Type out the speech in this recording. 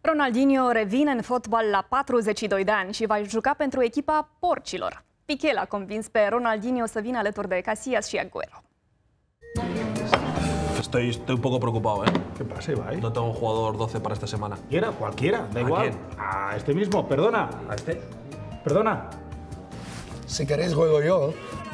Ronaldinho revine în fotbal la 42 de ani și va juca pentru echipa porcilor. Piqué l-a convins pe Ronaldinho să vină alături de Casillas și Agüero. Estoy un poco preocupado, ¿eh? ¿Qué pasa, Ibai? No tengo un jugador 12 para esta semana. Cualquiera, da ¿A igual. quién? A este mismo, perdona. ¿A este? Perdona. Si queréis juego yo.